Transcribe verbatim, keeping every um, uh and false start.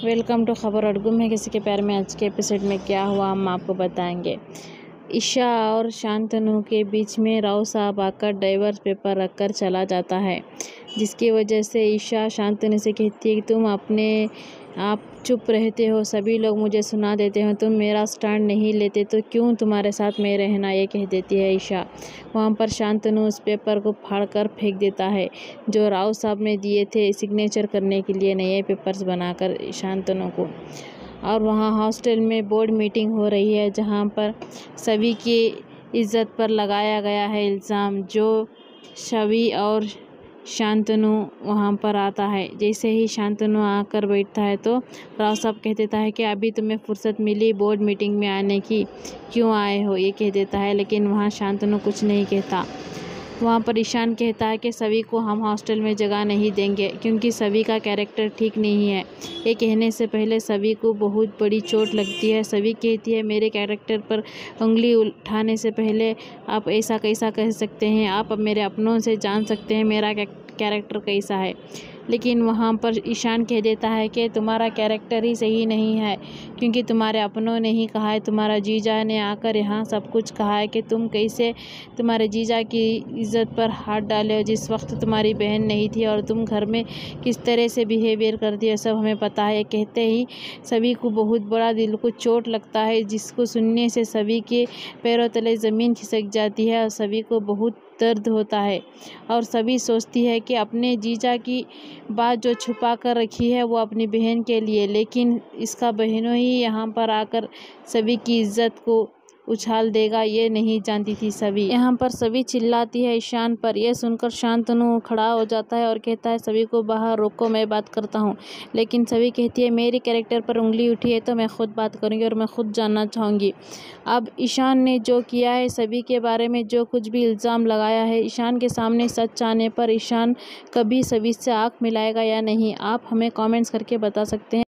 Welcome to खबर और गुम है किसी के प्यार में। आज के एपिसोड में क्या हुआ हम आपको बताएंगे। ईशा और शांतनु के बीच में राव साहब आकर डाइवोर्स पेपर रखकर चला जाता है, जिसकी वजह से ईशा शांतनु से कहती है कि तुम अपने आप चुप रहते हो, सभी लोग मुझे सुना देते हो, तुम मेरा स्टैंड नहीं लेते तो क्यों तुम्हारे साथ मैं रहना, ये कह देती है ईशा। वहाँ पर शांतनु उस पेपर को फाड़कर फेंक देता है जो राव साहब ने दिए थे सिग्नेचर करने के लिए नए पेपर्स बनाकर शांतनु को। और वहाँ हॉस्टल में बोर्ड मीटिंग हो रही है जहाँ पर सभी की इज्जत पर लगाया गया है इल्ज़ाम, जो शवि और शांतनु वहाँ पर आता है। जैसे ही शांतनु आकर बैठता है तो राव साहब कह देता है कि अभी तुम्हें फुर्सत मिली बोर्ड मीटिंग में आने की, क्यों आए हो, ये कह देता है। लेकिन वहाँ शांतनु कुछ नहीं कहता। वहाँ पर ईशान कहता है कि सभी को हम हॉस्टल में जगह नहीं देंगे क्योंकि सभी का कैरेक्टर ठीक नहीं है। ये कहने से पहले सभी को बहुत बड़ी चोट लगती है। सभी कहती है मेरे कैरेक्टर पर उंगली उठाने से पहले आप ऐसा कैसा कह सकते हैं, आप मेरे अपनों से जान सकते हैं मेरा कैरेक्टर कैसा है। लेकिन वहाँ पर ईशान कह देता है कि तुम्हारा कैरेक्टर ही सही नहीं है क्योंकि तुम्हारे अपनों ने ही कहा है, तुम्हारा जीजा ने आकर यहाँ सब कुछ कहा है कि तुम कैसे तुम्हारे जीजा की इज्जत पर हाथ डाले हो जिस वक्त तुम्हारी बहन नहीं थी, और तुम घर में किस तरह से बिहेवियर करती हो सब हमें पता है। कहते ही सभी को बहुत बड़ा दिल को चोट लगता है, जिसको सुनने से सभी के पैरों तले ज़मीन खिसक जाती है और सभी को बहुत दर्द होता है। और सभी सोचती है कि अपने जीजा की बात जो छुपा कर रखी है वो अपनी बहन के लिए, लेकिन इसका बहनों ही यहाँ पर आकर सभी की इज्जत को उछाल देगा, ये नहीं जानती थी सभी। यहाँ पर सभी चिल्लाती है ईशान पर। यह सुनकर शांतनु खड़ा हो जाता है और कहता है सभी को बाहर रोको, मैं बात करता हूँ। लेकिन सभी कहती है मेरे कैरेक्टर पर उंगली उठी है तो मैं खुद बात करूँगी और मैं खुद जानना चाहूँगी। अब ईशान ने जो किया है, सभी के बारे में जो कुछ भी इल्ज़ाम लगाया है, ईशान के सामने सच आने पर ईशान कभी सभी से आँख मिलाएगा या नहीं, आप हमें कॉमेंट्स करके बता सकते हैं।